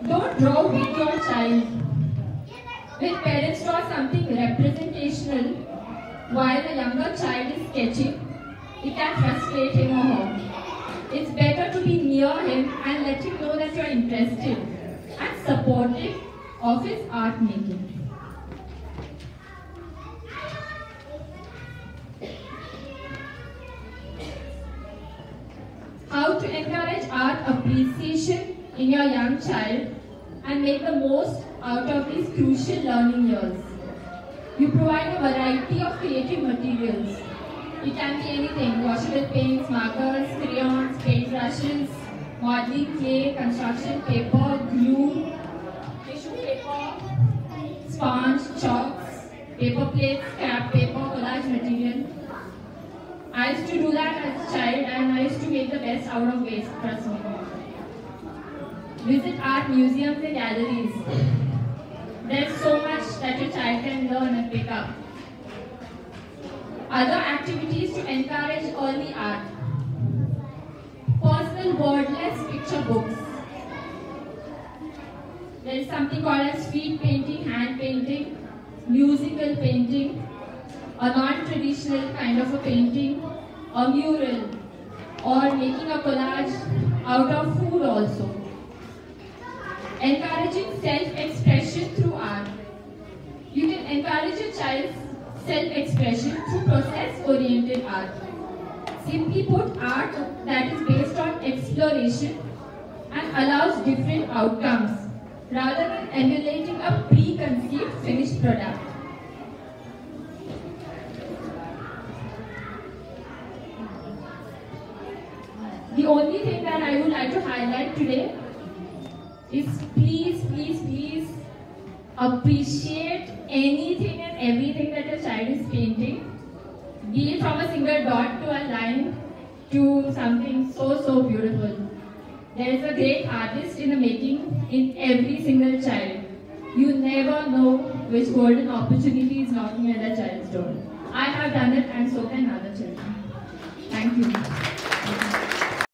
Don't draw with your child. When parents draw something representational while a younger child is sketching, it can frustrate him or her. It's better to be near him and let him know that you are interested and supportive of his art making. How to encourage art appreciation in your young child and make the most out of these crucial learning years. You provide a variety of creative materials. It can be anything: washable paints, markers, crayons, paint brushes, modeling clay, construction paper, glue, tissue paper, sponge, chalks, paper plates, scrap paper, collage material. I used to do that as a child and I used to make the best out of waste, trust me. Visit art museums and galleries. There's so much that your child can learn and pick up. Other activities to encourage early art. Personal wordless picture books. There is something called as street painting, hand painting, musical painting, a non-traditional kind of a painting, a mural, or making a collage out of food also. Encouraging self-expression through art. You can encourage your child's self-expression through process-oriented art. Simply put, art that is based on exploration and allows different outcomes rather than emulating a preconceived finished product. The only thing that I would like to highlight today is please, please, please appreciate anything and everything that your child is painting. Be it from a single dot to a line to something so, so beautiful. There is a great artist in the making in every single child. You never know which golden opportunity is knocking at a child's door. I have done it and so can other children. Thank you.